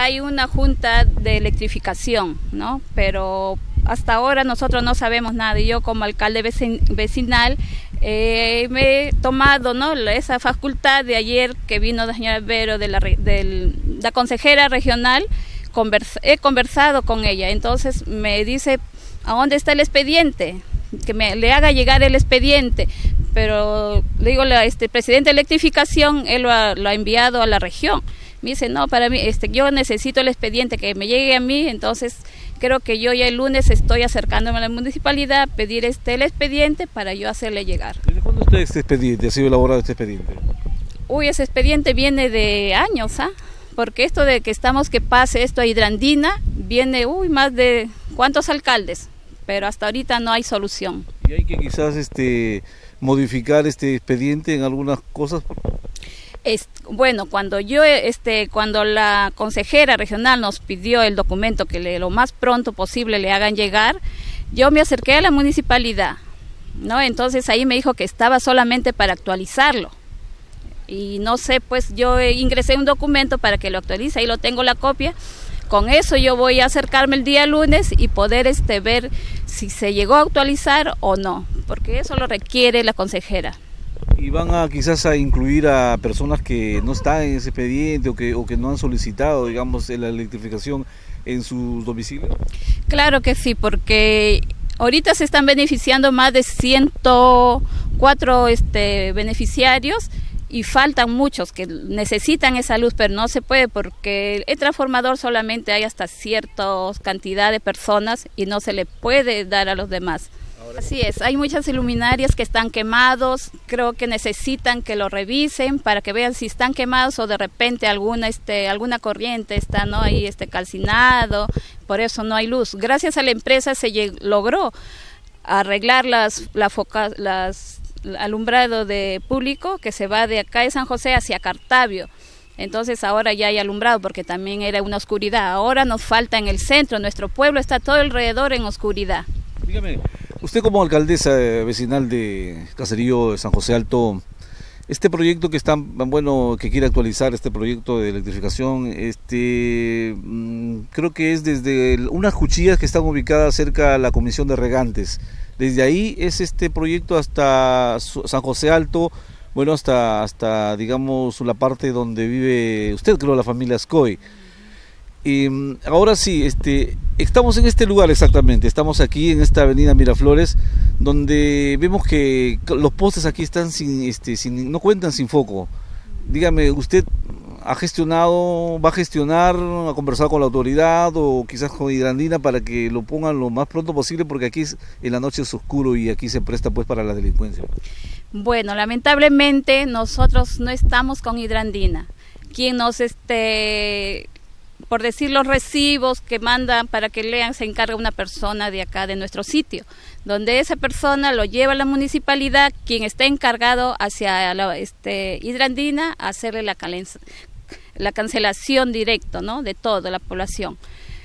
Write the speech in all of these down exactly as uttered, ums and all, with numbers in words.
hay una junta de electrificación, ¿no? Pero hasta ahora nosotros no sabemos nada, y yo como alcalde vecinal eh, me he tomado, ¿no?, esa facultad de ayer que vino la señora Vero, de la, de la consejera regional, conversa, he conversado con ella, entonces me dice, ¿a dónde está el expediente? Que me le haga llegar el expediente, pero le digo, la, este presidente de electrificación, él lo ha, lo ha enviado a la región. Me dice, no, para mí, este, yo necesito el expediente, que me llegue a mí, entonces creo que yo ya el lunes estoy acercándome a la municipalidad a pedir este, el expediente para yo hacerle llegar. ¿Desde cuándo está este expediente, ha sido elaborado este expediente? Uy, ese expediente viene de años, ¿ah? Porque esto de que estamos que pase esto a Hidrandina, viene, uy, más de cuántos alcaldes, pero hasta ahorita no hay solución. ¿Y hay que quizás este, modificar este expediente en algunas cosas? Es, bueno, cuando yo, este, cuando la consejera regional nos pidió el documento que le, lo más pronto posible le hagan llegar, yo me acerqué a la municipalidad, ¿no? Entonces ahí me dijo que estaba solamente para actualizarlo. Y no sé, pues yo ingresé un documento para que lo actualice, ahí lo tengo la copia. Con eso yo voy a acercarme el día lunes y poder este, ver si se llegó a actualizar o no, porque eso lo requiere la consejera. ¿Y van a quizás a incluir a personas que no están en ese expediente o que, o que no han solicitado, digamos, la electrificación en sus domicilios? Claro que sí, porque ahorita se están beneficiando más de ciento cuatro este, beneficiarios, y faltan muchos que necesitan esa luz, pero no se puede porque el transformador solamente hay hasta cierta cantidad de personas y no se le puede dar a los demás. Ahora, así es, hay muchas luminarias que están quemados, creo que necesitan que lo revisen para que vean si están quemados o de repente alguna este alguna corriente está, ¿no?, ahí este calcinado, por eso no hay luz. Gracias a la empresa se logró arreglar las la foca, las alumbrado de público que se va de acá de San José hacia Cartavio. Entonces ahora ya hay alumbrado porque también era una oscuridad. Ahora nos falta en el centro, nuestro pueblo está todo alrededor en oscuridad. Dígame, usted como alcaldesa vecinal de Caserío de San José Alto, este proyecto que está, bueno, que quiere actualizar este proyecto de electrificación, este creo que es desde unas cuchillas que están ubicadas cerca de la Comisión de Regantes. Desde ahí es este proyecto hasta San José Alto, bueno, hasta, hasta digamos, la parte donde vive usted, creo, la familia Ascoy. Y ahora sí, este, estamos en este lugar exactamente, estamos aquí en esta avenida Miraflores, donde vemos que los postes aquí están sin, este, sin, no cuentan sin foco. Dígame, ¿usted ha gestionado, va a gestionar, ha conversado con la autoridad o quizás con Hidrandina para que lo pongan lo más pronto posible, porque aquí es, en la noche es oscuro y aquí se presta pues para la delincuencia? Bueno, lamentablemente nosotros no estamos con Hidrandina. Quien nos, este, por decir, los recibos que mandan para que lean, se encarga una persona de acá, de nuestro sitio, donde esa persona lo lleva a la municipalidad, quien está encargado hacia la, este, Hidrandina a hacerle la calenza. la cancelación directa, ¿no?, de toda la población.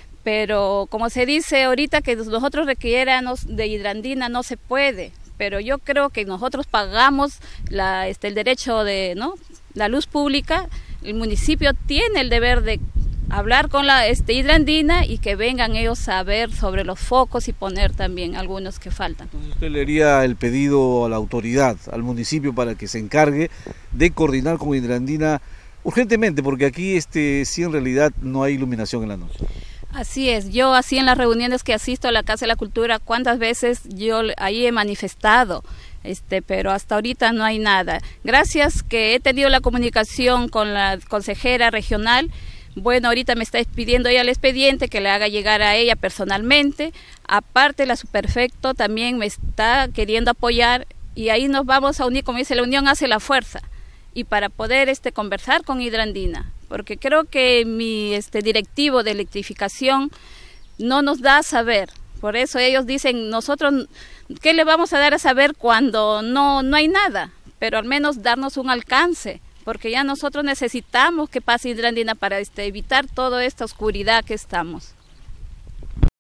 Pero como se dice ahorita que nosotros requiriéramos de Hidrandina, no se puede, pero yo creo que nosotros pagamos la, este, el derecho de, ¿no?, la luz pública. El municipio tiene el deber de hablar con la este, Hidrandina y que vengan ellos a ver sobre los focos y poner también algunos que faltan. Entonces usted le haría el pedido a la autoridad, al municipio, para que se encargue de coordinar con Hidrandina urgentemente, porque aquí este sí en realidad no hay iluminación en la noche. Así es, yo así en las reuniones que asisto a la Casa de la Cultura, cuántas veces yo ahí he manifestado, este, pero hasta ahorita no hay nada. Gracias que he tenido la comunicación con la consejera regional. Bueno, ahorita me está pidiendo ella el expediente que le haga llegar a ella personalmente. Aparte, la Superfecto también me está queriendo apoyar y ahí nos vamos a unir, como dice, la unión hace la fuerza. Y para poder este, conversar con Hidrandina, porque creo que mi este, directivo de electrificación no nos da a saber. Por eso ellos dicen, nosotros, ¿qué le vamos a dar a saber cuando no, no hay nada? Pero al menos darnos un alcance, porque ya nosotros necesitamos que pase Hidrandina para este, evitar toda esta oscuridad que estamos.